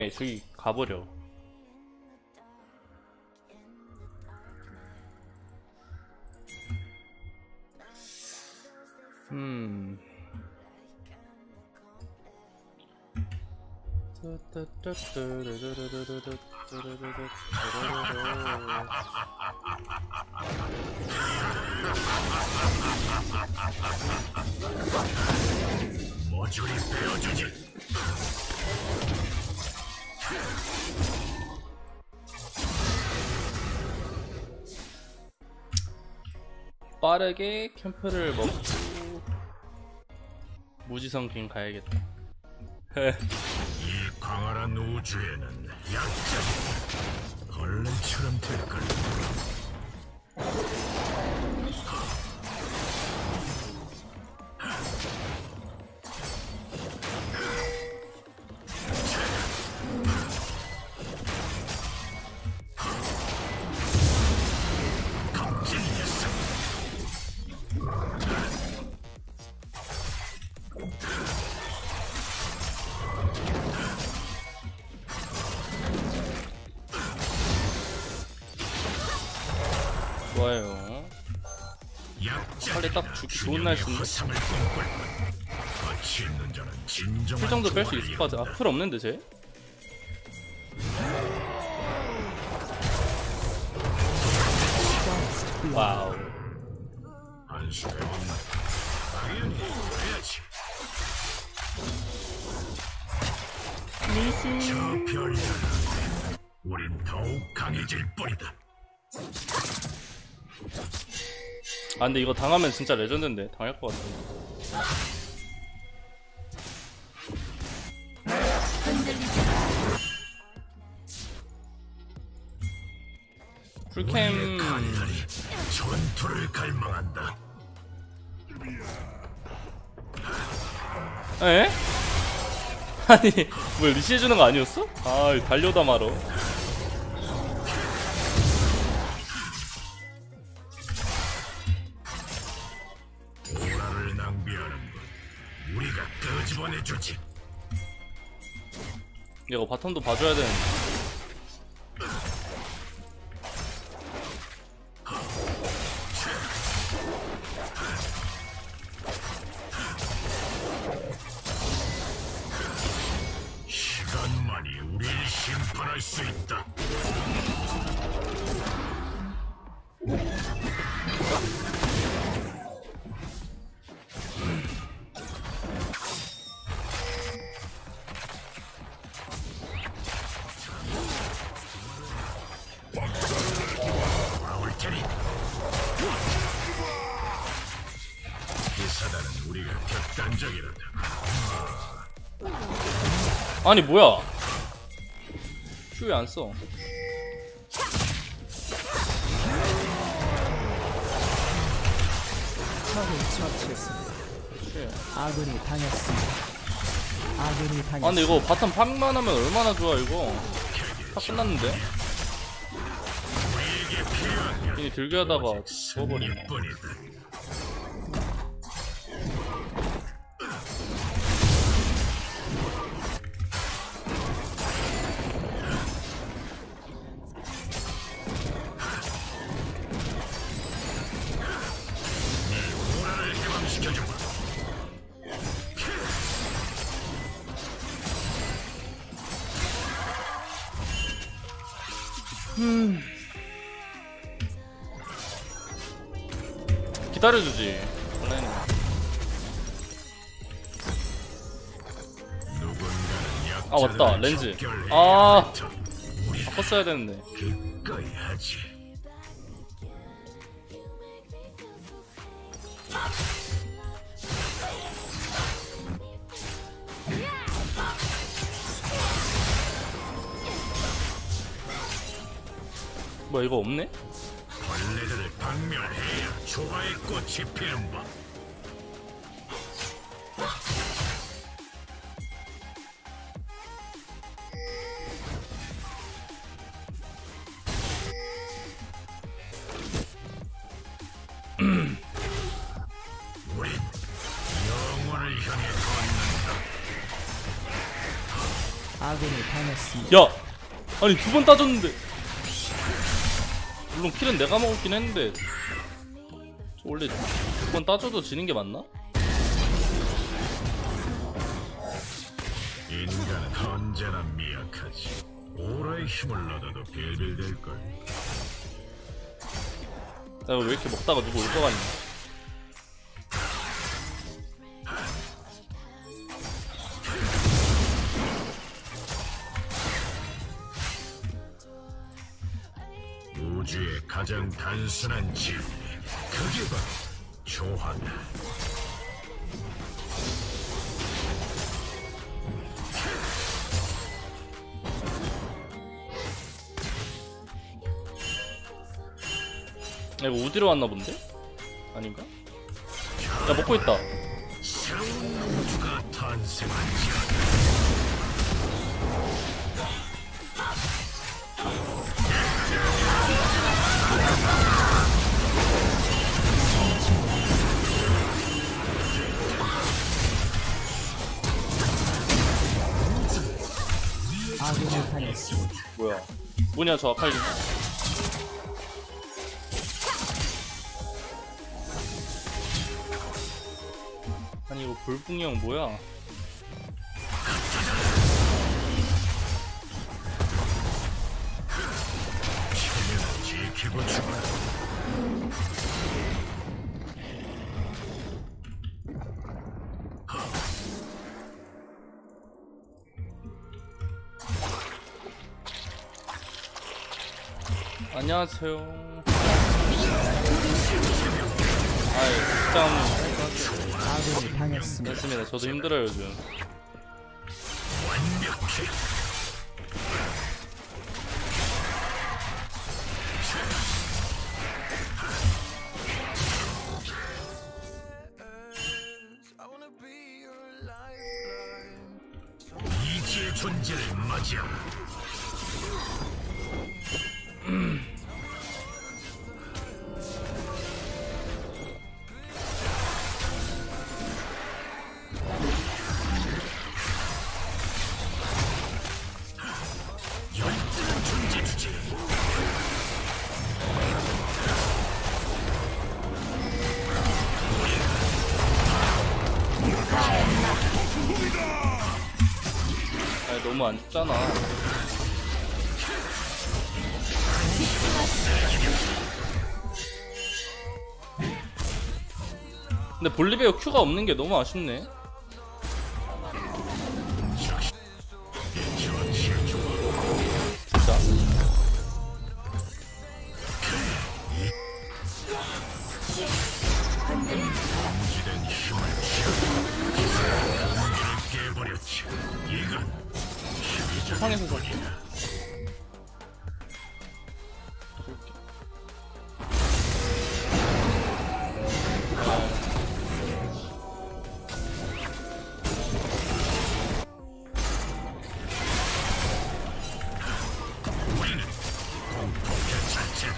저기 가버려. 모조리 베어주지. 빠르게 캠프를 먹고 무지성긴 가야겠다. 이 광활한 우주에는 약점이 벌레처럼 될걸. 좋아요. 빨리 딱 죽기 좋은 날씨인데? 풀 정도 뺄 수 있을 것 같아. 아, 풀 없는데 쟤? 와우. 저 별들, 우린 더욱 강해질 뿐이다. 아 근데 이거 당하면 진짜 레전드인데 당할 것 같아. 풀캠 전투를 갈망한다. 에? 아니 뭐 리시해주는 거 아니었어? 아 달려다 말어. 오라를 낭비하는 건 우리가 끄집어내주지. 이거 바텀도 봐줘야 되는데. 시간만이 우리를 심판할 수 있다. 돌아올 테니 이 사단은 우리가 격단적이라다. 아니 뭐야? 큐 왜 안 써? 적을 처치했습니다. 아군이 당했습니다. 아군이 당했습니다. 아 근데 이거 바텀 파밍만 하면 얼마나 좋아 이거. 다 끝났는데? 괜히 들게 하다가 죽어버리네. 기다려주지. 아 맞다 렌즈. 아 바꿨어야 되는데. 기꺼이 하지. 뭐야 이거 없네? 벌레들을 박멸해야 조화의 꽃이 피는 법. 우린 영원을 향해 걷는다. 아군이 당했습니다. 야! 아니 2번 따졌는데. 물론 킬은 내가 먹었긴 했는데 원래 2번 따져도 지는 게 맞나? 인간은 언제나 미약하지. 오라의 힘을 얻어도 빌빌댈걸. 야, 왜 이렇게 먹다가 누구 올 거 같냐? 우주의 가장 단순한 진리, 그게 바로 조화다. 야, 이거 어디로 왔나 본데? 아닌가? 야, 먹고 있다. 새로운 우주가 탄생한지어다. 아군이 당했습니다. 뭐냐 저 아칼리. 아니 이거 볼붕이 형 뭐야? 지키고 죽어라. 안녕하세요. 아이 직장 아군이 당했습니다. 됐습니다. 저도 힘들어요 요즘. 완벽해. 이지의 존재를 맞이하라. 열등한 존재 주제. 아니 너무 안 죽잖아. 근데 볼리베어 Q가 없는 게 너무 아쉽네. 진짜. 이런 힘을 깨버렸지. 이건 힘이 상에서 살게. 우리는 공통의 자체다.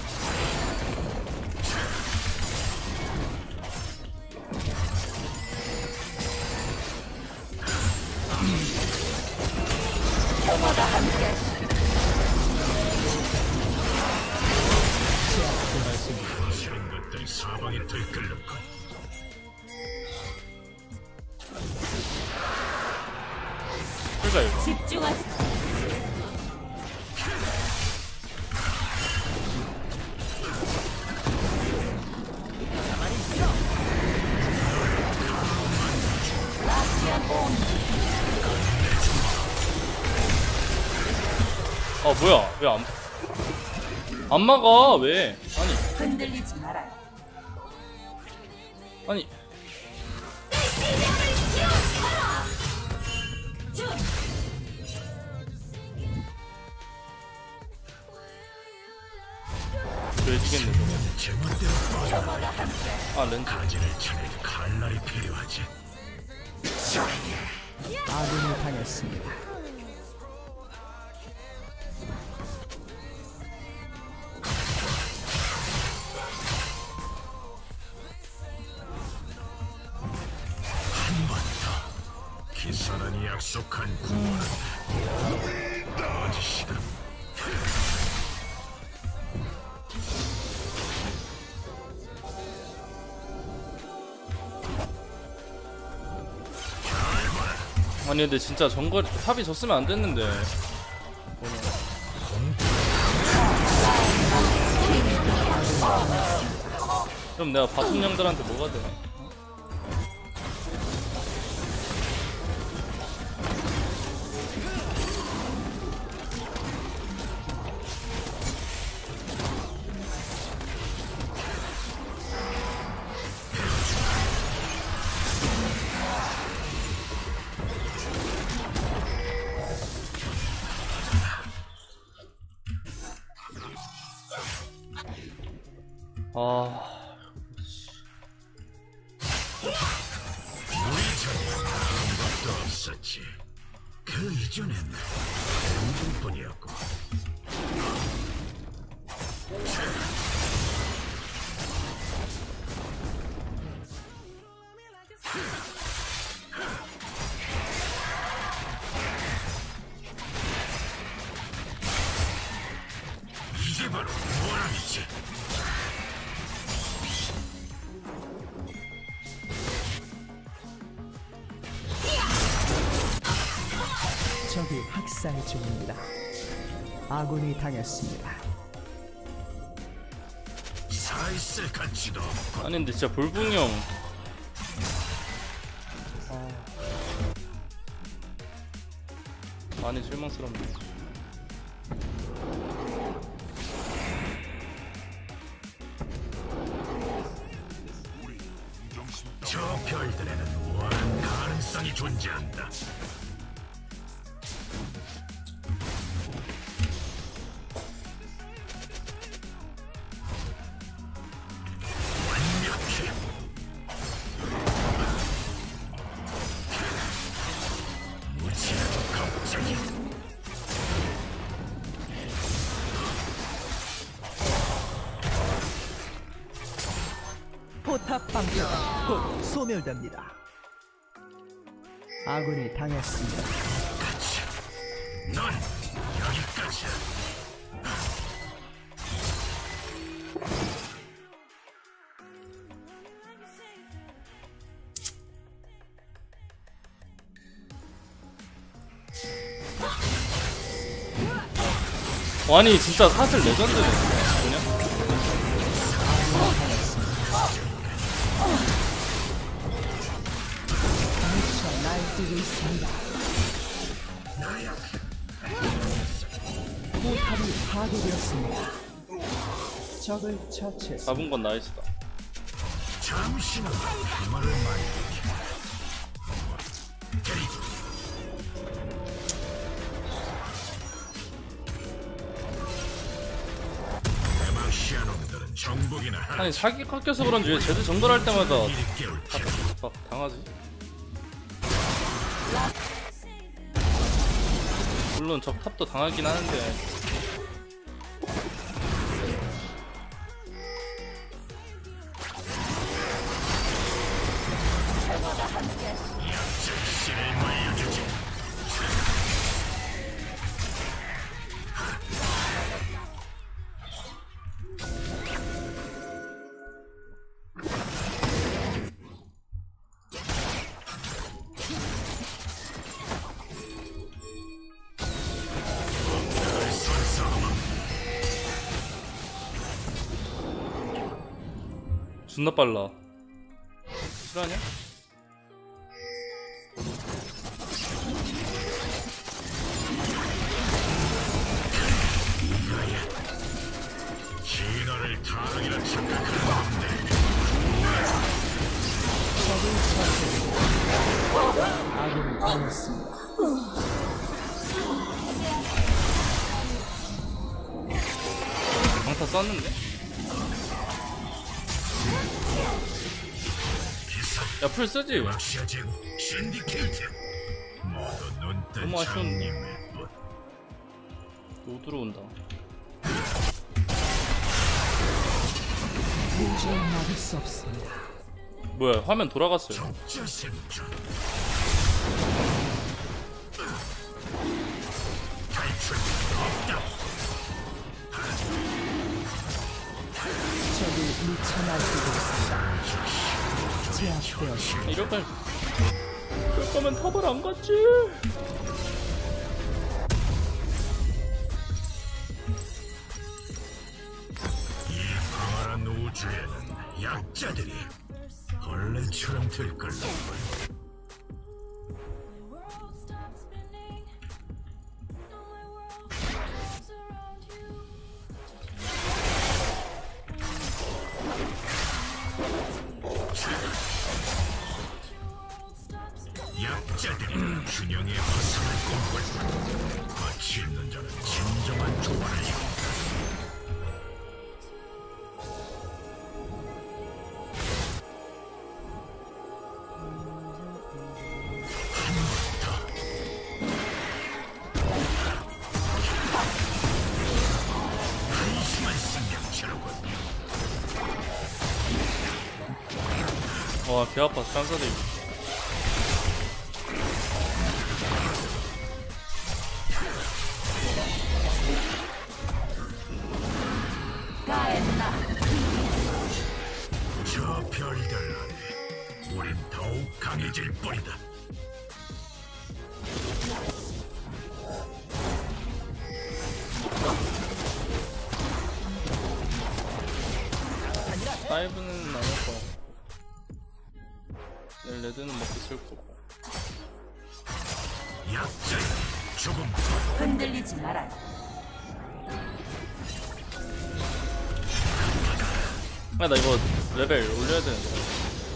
이런 것들이 사방에 들끓는군. 풀가 이거. 집중하세요. 아 뭐야? 왜 안 막아? 왜? 아니 흔들리지 말아요. 아니 돼지겠네 저거. 제멋대로 빠져. 아 렌즈. 가지를 차릴 칼날이 필요하지. 아군이 당했습니다. 한 번 더. 기사단이 약속한 구원은 아니 근데 진짜 정거리 탑이 졌으면 안 됐는데. 그럼 내가 바순형들한테 뭐가 돼? 아, 우리 전에 아무것도 없었지. 그 이전엔 행동뿐이었고. 이게 바로 원함이지. 적이 학살 중입니다. 아군이 당했습니다. 살쓸 가치도 없고. 아니 근데 진짜 볼붕이 형. 많이 실망스럽네. 저 별들에는 무한한 가능성이 존재한다. 완벽해. 무지하고 갑자기 포탑 방패가 곧 소멸됩니다. 아군이 당했습니다. 넌 여기까지야. 아니 진짜 사슬 레전드네. 그냥 미쳐 날뛰고 있습니다. 포탑이 파괴되었습니다. 적을 처치했습니다. 잡은 건 나이스다. 잠시만 그 말을 말해. 대마시아놈들은 정복이나 하나 아니 사기 깎여서 그런지 왜 제드 정글할 때마다 일이 깨울 테. 막 당하지? 물론 적 탑도 당하긴 하는데. 실을 말려주지. 존나 빨라. 실화냐? 진화를 타락이라 착각하는데 적을 처치했습니다. 아군이 당했습니다. 강타 썼는데? 야 풀 쓰지? 러시아진 신디케이트 모두 눈뜬 너무 아쉬운데. 장님의 분. 또 들어온다. 도저히 막을 수 없습니다. 뭐야 화면 돌아갔어요. 적자 생존 탈출 없다. 적이 미쳐 날뛰고 있습니다. 제압되었습니다. 이럴 걸 거면 탑을 안 갔지. 이 광활한 우주에는 약자들이 벌레처럼 들끓는 걸. 약자들이 균형의 허상을 꿈꿀 뿐 가치 있는 자는 진정한 조화를 이룬다. 한심한 생명체로군. 와, 개 아파. 깐사대. 저 별들 아래 우린 더욱 강해질 뿐이다. 다이브는 안 할 거야. 내일 레드는 먹기 싫을 거고. 약자는 조금 흔들리지 말아요. 아, 나 이거 레벨 올려야 되는데.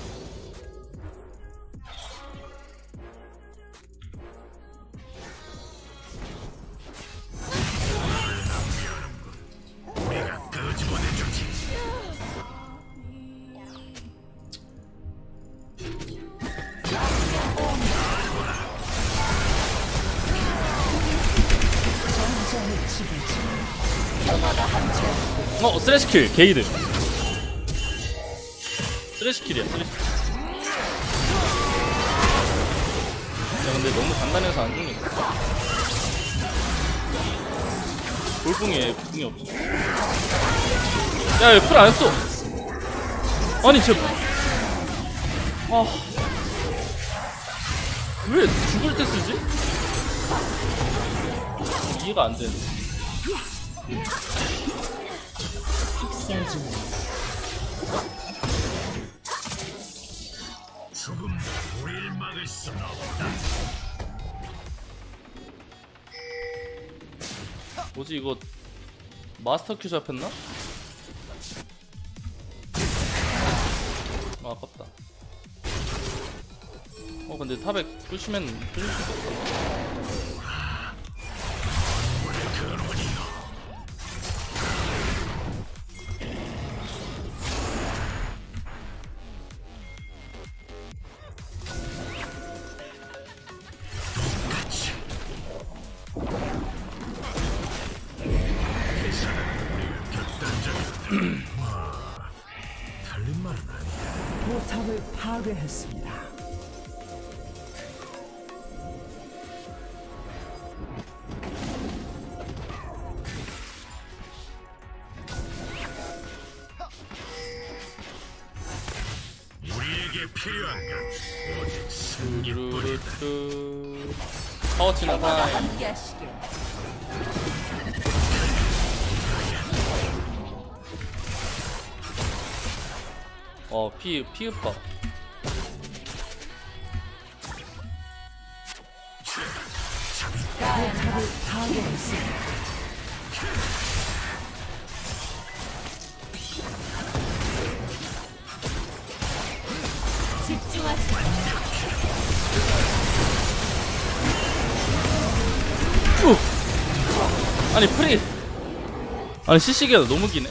우리가 끄집어내주지. 전장의 지배자. 쓰레시킬 게이드. 쓰레시킬이야, 쓰레시킬. 야, 근데 너무 간단해서 안 죽네. 돌풍에 궁이 없어. 야, 얘 풀 안 했어. 아니, 쟤. 아. 왜 죽을 때 쓰지? 이해가 안 되네. 식사 중. 조금 우릴 막을 수는 없다. 뭐지, 이거 마스터 큐 잡혔나? 아, 아깝다. 근데 탑에 끄시면 뚫릴 수도 없잖아. 틀린 말은 아니야. 포탑을 파괴했습니다. 우리에게 필요한 건 오직 승리뿐이다. 뚜루루뚜. 파워치는 타임. 함께하시길. 피읍박. 포탑을 파괴했습니다. 집중하지. 아니, 프리. 아니, CC기가 너무 기네.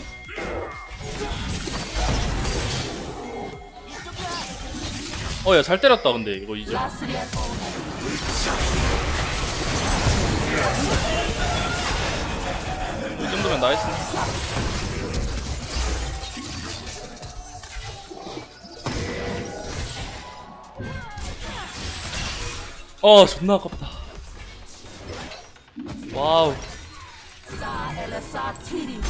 야, 잘 때렸다, 근데, 이거 이제. 라스리아 이 정도면 나이스. 존나 아깝다. 와우. 엘라사 티리.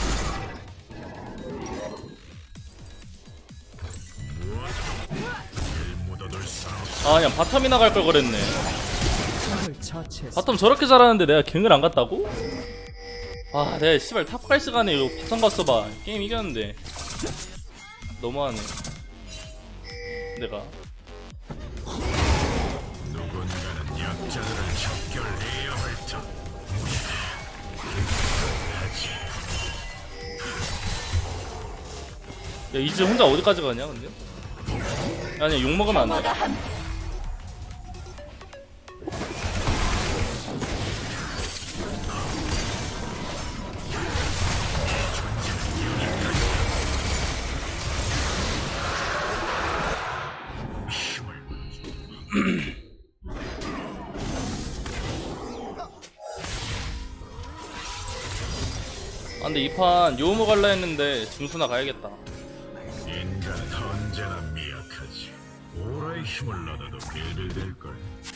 묻어둔 아 그냥 바텀이나 갈 걸 그랬네. 적을 처치했습니다. 바텀 저렇게 잘하는데 내가 갱을 안 갔다고? 아 내가 씨발 탑 갈 시간에 이거 바텀 갔어봐 게임 이겼는데. 너무하네 내가. 누군가는 약자들을 척결해야 할 터. 야 이제 혼자 어디까지 가냐 근데? 아니 욕먹으면 안돼. 아 근데 이 판 요모 갈라 했는데 중수나 가야겠다. 인간은 언제나 미약하지. 오라의 힘을 얻어도 빌빌댈걸.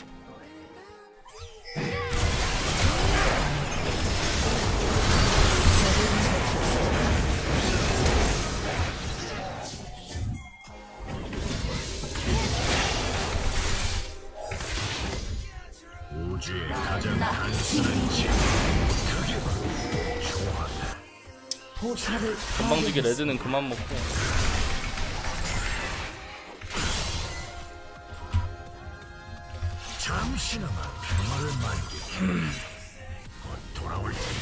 우주의 가장 단순한 지 그게 바로 조화다. 포탑을 건방지게 레드는 그만 먹고. 잠시나마 평화를 만들게. 곧 돌아올 테니.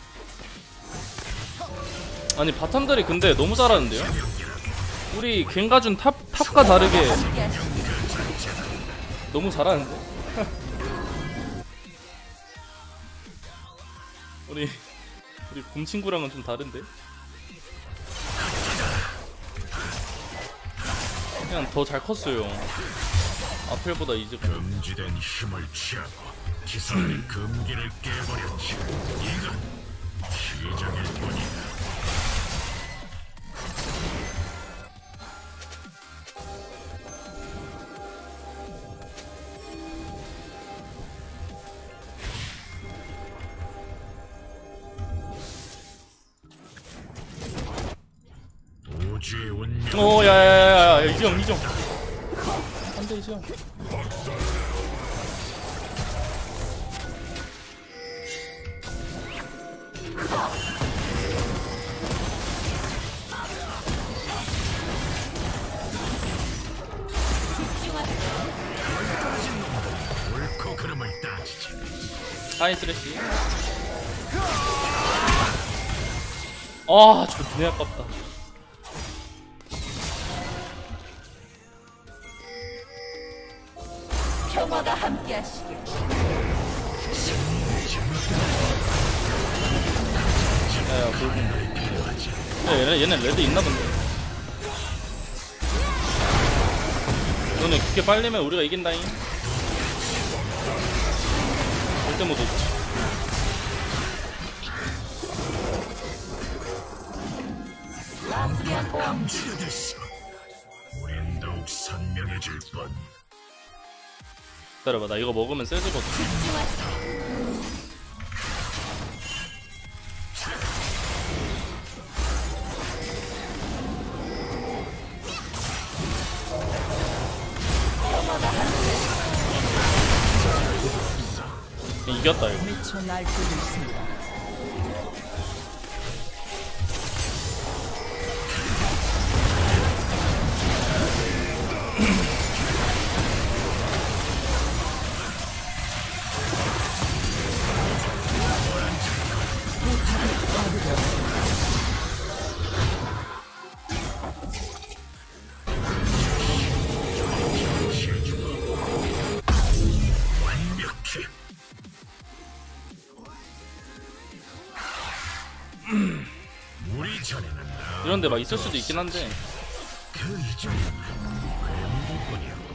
아니 바텀들이 근데 너무 잘하는데요? 우리 갱가준 탑과 다르게 너무 잘하는데? 우리 곰친구랑은 좀 다른데? 그냥 더 잘 컸어요. 아펠보다 이제. 금지된 힘을 취하고 기사의 금기를 깨버렸지. 이건 시작일 뿐이다. 우주의 운명. 야야야야 이정 안돼 이정. 옳고 그름을 따지지. 하이 쓰레쉬. 아 존내 아깝다. 평화가 함께하시길. 야야 골든. 야 얘네 레드 있나 본데. 너네 그렇게 빨리면 우리가 이긴다잉. 절대 못 오지. 감지가 됐어. 우린 더욱 선명해질 뿐. 기다려봐 나 이거 먹으면 세지거든. 이겼다 이거. 미쳐 날뛰고 있습니다. 완벽해. 우리 전에는 이런데 막 있을 수도 있긴 한데. 그 이전은 괴물뿐이었고.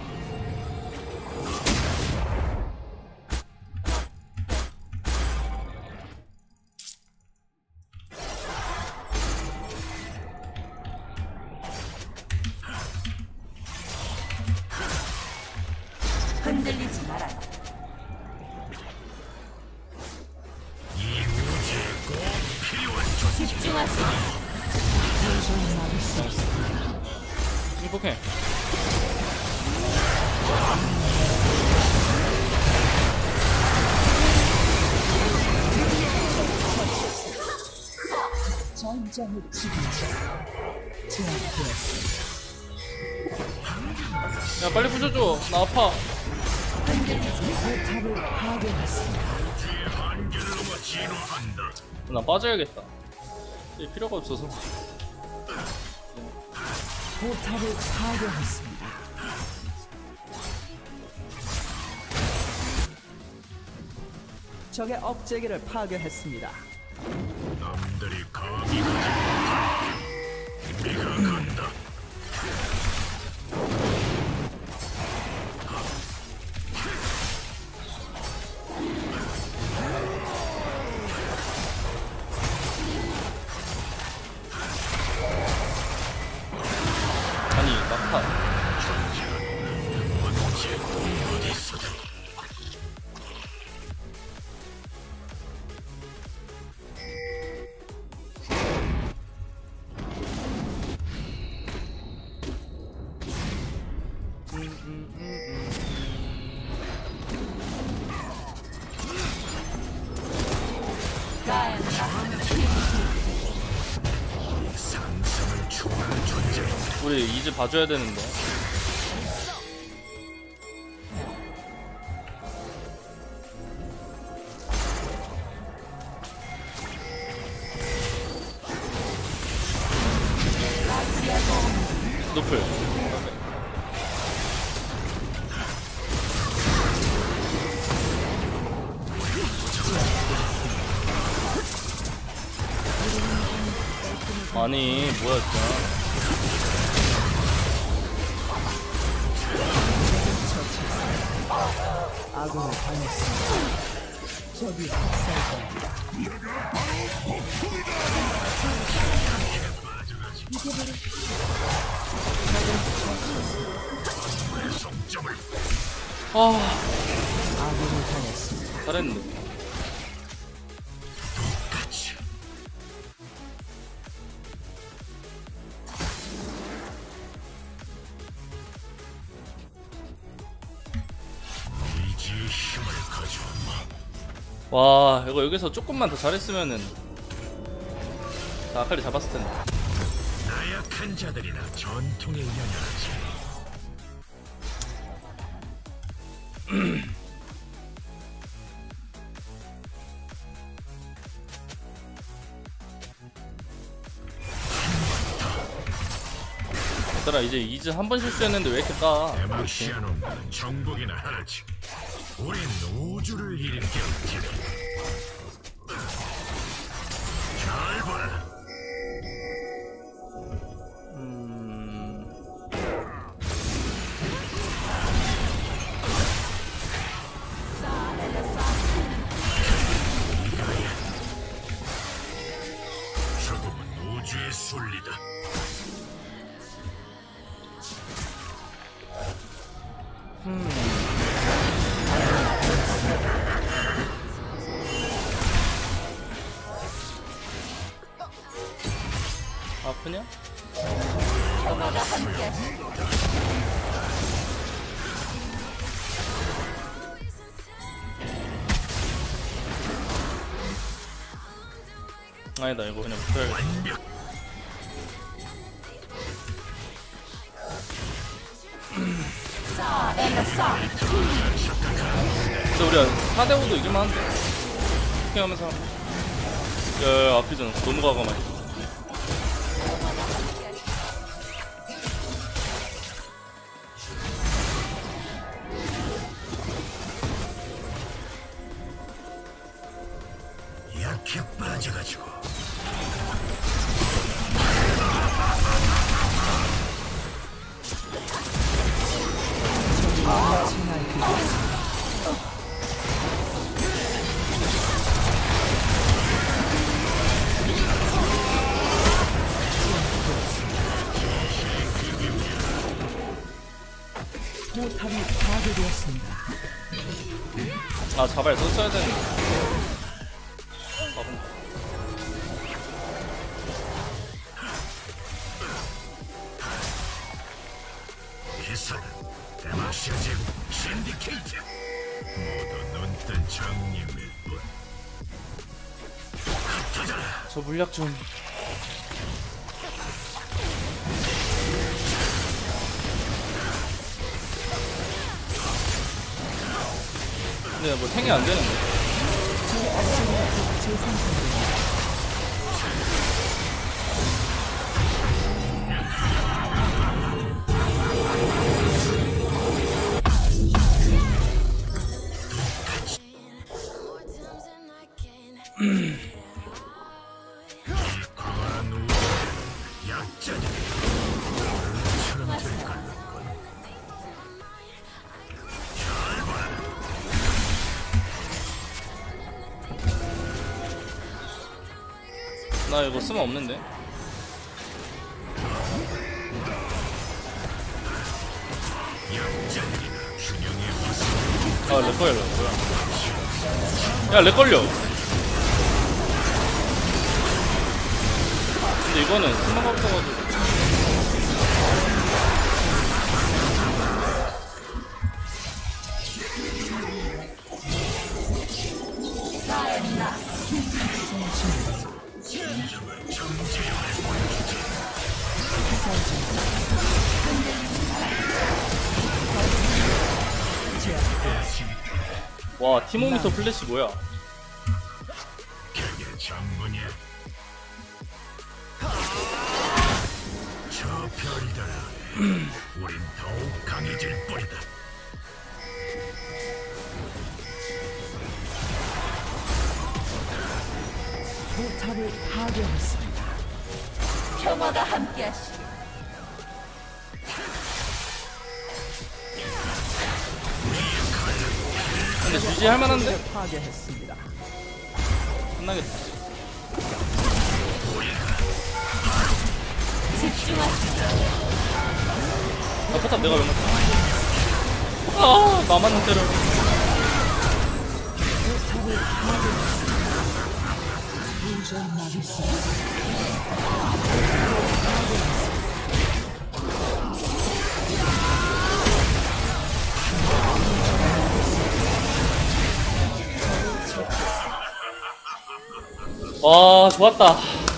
흔들리지 말아요. 이 우주에 꼭 필요한 존재. 집중하세요. 도저히 막을 수 없습니다. 행복해. 전장을 지키자. 제압되었습니다. 야 빨리 부셔줘. 나 아파. 포탑을 파괴했습니다. 한결로만 진화한다. 나 빠져야겠다. 이게 필요가 없어서. 포탑을 파괴했습니다. 적의 업체계를 파괴했습니다. 남들이 감히 가지 못한다. 네가 간다. 아니 막타. 언제 어디서든 상상을 초월한 존재인데. 우리 이제 봐줘야 되는데. 노플. 아니 뭐야 진짜. 아군을 당했습니다. 적이 학살됩니다. 아 아군을 당했습니다. 잘했는데. 같이 의지의 힘을 가져오마. 와 이거 여기서 조금만 더 잘했으면은 나 아칼리 잡았을 텐데. 나약한 자들이나 전통에 연연하지. 얘들아 이제 이즈 한 번 실수했는데 왜 이렇게 까? 데마시아노는 정복이나 하지. 우린 우주를 일으켰지. 잘 봐라. 죽음은 우주의 순리다. 아프냐? 저마다 함께하시길. 아니다 이거 그냥 붙어야겠다. 완벽. 근데 우리가 4대5도 이길만한데? 피킹하면서 야야야 아프잖아. 너무 과감하게. 약해 빠져가지고. 포탑이 파괴되었습니다. 아 자발 썼어야 되는데. 바본다. 기사는 데마시아 제국 저 물약 좀. 근데 뭐 탱이 안 되는데. 강한 우주 약자들이 처럼 될 걸렸군. 나 이거 쓰면 없는데. 약자들이나 균형의 화살 아, 렉 걸려, 뭐야. 야, 렉 걸려. 근데 이거는 스마가 없어가지고. 와, 티모미터 플래시 뭐야? 그게 장군이야. 저 별이더라. 우린 더욱 강해질 뿐이다. 포탑을 파괴했습니다. 평화가 함께하시길. 근데 유지할 만한데? 파괴했습니다. 끝나겠다. 아, 포탑 내가 왜 맞다. 아, 나만 때려. 와, 좋았다.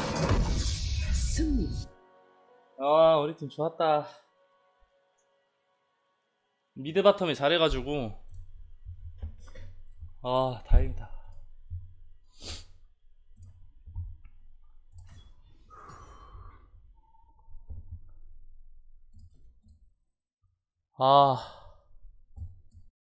승리. 아, 우리 팀 좋았다. 미드 바텀이 잘해가지고. 아, 다행이다. 아.